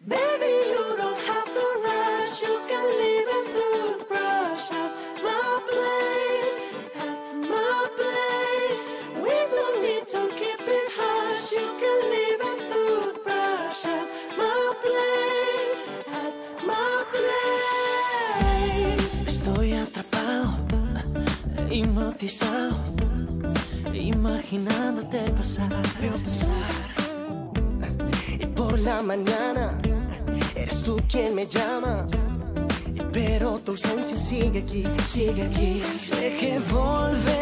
Baby, you don't have to rush. You can leave a toothbrush at my place, at my place. We don't need to keep it hush. You can leave a toothbrush at my place, at my place. Estoy atrapado, hipnotizado, imaginándote pasar. Veo pasar. Y por la mañana eres tú quien me llama, pero tu ausencia sigue aquí, sigue aquí. Sé que volverás.